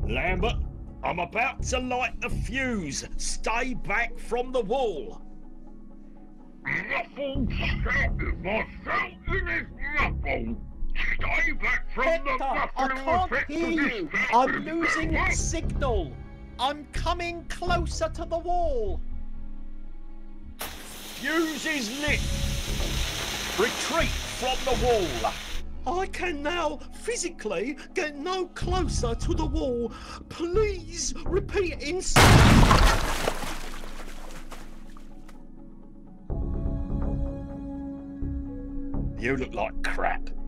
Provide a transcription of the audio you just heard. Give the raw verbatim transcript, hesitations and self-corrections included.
Lambert, I'm about to light the fuse. Stay back from the wall. Muffled shout is my shouting is muffled. Stay back from Hector, the I muffling can't effect hear of this you. shout I'm is losing muffled. signal. I'm coming closer to the wall. Fuse is lit. Retreat from the wall. I can now physically get no closer to the wall. Please repeat in. You look like crap.